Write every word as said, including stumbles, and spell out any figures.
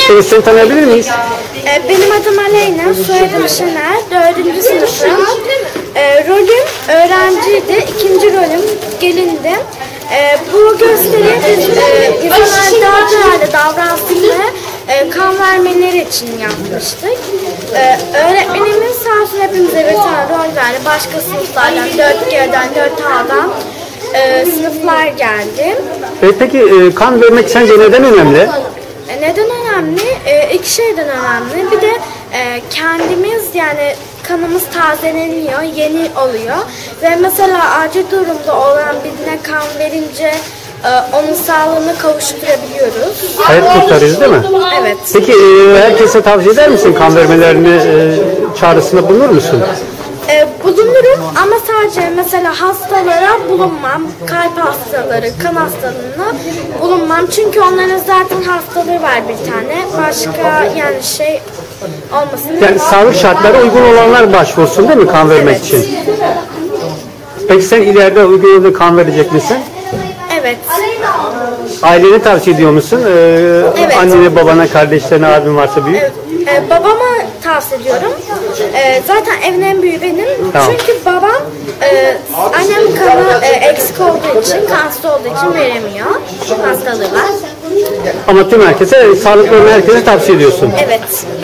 Evet, seni tanıyabilir miyiz? Benim adım Aleyna, soyadım Şener, dördüncü sınıfım. E, rolüm öğrenciydi, ikinci rolüm gelindi. E, bu gösteri biz e, insanlar daha değerli davransın ve e, kan vermeleri için yapmıştık. E, öğretmenimiz sağ olsun hepimize bir tane rol verdi. Başka sınıflardan, dört G'den, dört A'dan e, sınıflar geldi. E, peki e, kan vermek sence neden önemli? E, neden önemli? E, iki şeyden önemli. Bir de e, kendimiz yani kanımız tazeleniyor, yeni oluyor ve mesela acil durumda olan birine kan verince e, onun sağlığını kavuşturabiliyoruz. Hayat kurtarıyoruz değil mi? Evet. Peki e, herkese tavsiye eder misin kan vermelerini, e, çağrısında bulunur musun? E, bulunurum ama sadece mesela hastalara bulunmam, kalp hastaları, kan hastalığına bulunmam çünkü onların zaten hastalığı var bir tane, başka yani şey olmasın. Yani sağlık şartları uygun olanlar başvursun değil mi kan vermek Evet. için? Peki sen ileride uygun olduğunda kan verecek misin? Evet. Aileni tavsiye ediyor musun? Ee, Evet. Annene, babana, kardeşlerine, abin varsa büyük. Evet. Ee, babama tavsiye ediyorum. Ee, zaten evin en büyüğü benim. Tamam. Çünkü babam, e, annem kanı e, eksik olduğu için, kansız olduğu için veremiyor. Hastalığı var. Ama tüm herkese, sağlıklı olan herkese tavsiye ediyorsun. Evet.